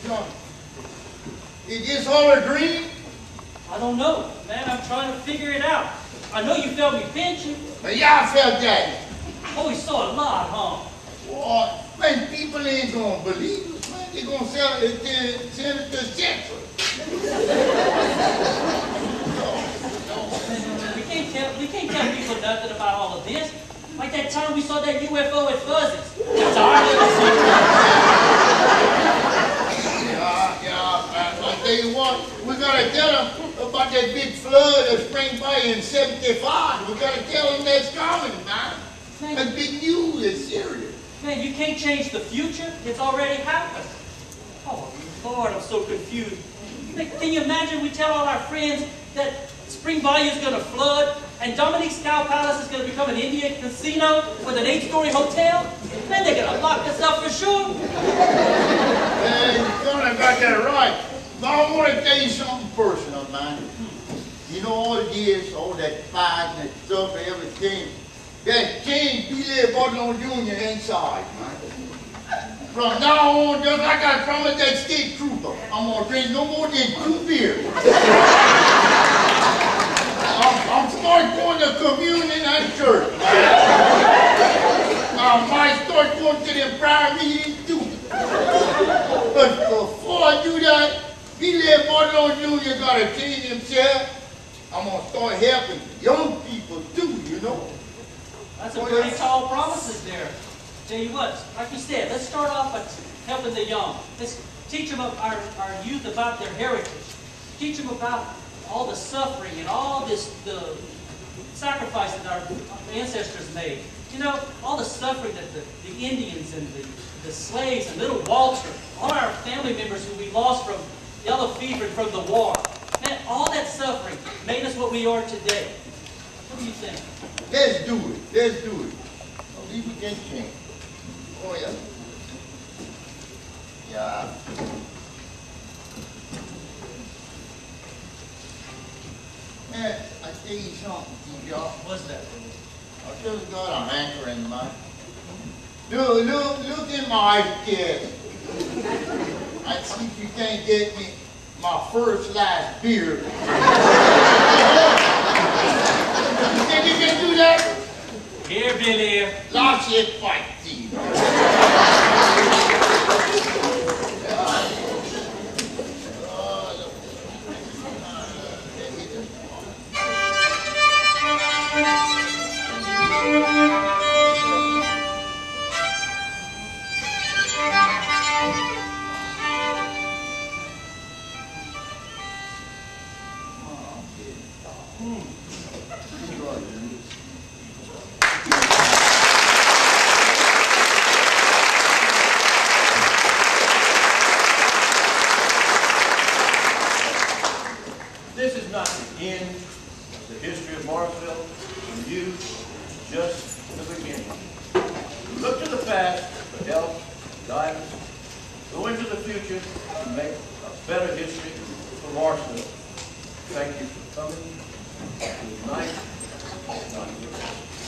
John, is this all a dream? I don't know, man. I'm trying to figure it out. I know you felt me pinching. Yeah, I felt that. Oh, we saw a lot, huh? Well, man, people ain't gonna believe us, man. They're gonna send it to Central. We can't tell people nothing about all of this. Like that time we saw that UFO at Fuzzy's. That's our little secret. I tell you what, we gotta tell them about that big flood of Spring Bay in '75. We gotta tell them that's coming, man. That's big news. It's serious. Man, you can't change the future. It's already happened. Oh, Lord, I'm so confused. Can you imagine we tell all our friends that Spring Bayou is going to flood and Dominique's Cow Palace is going to become an Indian casino with an 8-story hotel? Man, they're going to lock us up for sure. Hey, you got that right. But I want to tell you something personal, man. You know all it is, all that fight and that stuff and everything. That changed Billey Bordelon Jr. inside, man. From now on, just like I promised that state trooper, I'm going to drink no more than 2 beers. I'm starting going to communion and church. I might start going to them prayer meetings too. But before I do that, Billey Bordelon Jr. got to change himself. I'm going to start helping young people too, you know. That's some pretty tall promises there. Tell you what, like you said, let's start off by helping the young. Let's teach them our youth about their heritage. Teach them about all the suffering and all the sacrifice that our ancestors made. You know, all the suffering that the Indians and the slaves and little Walter, all our family members who we lost from yellow fever and from the war. Man, all that suffering made us what we are today. What do you think? Let's do it. Let's do it. At least we can change. Oh, yeah. Yeah. Man, I tell you something, T-Jacques. What's that? I just got an anchor in my... Look in my chest. I see if you can't get me my first last beer. You think you can do that? Here, Billey. Lots of fight, Steve. This is not the end of the history of Marksville, and you just the beginning. Look to the past for help, guidance. Go into the future to make a better history for Marksville. Thank you for coming. Good night.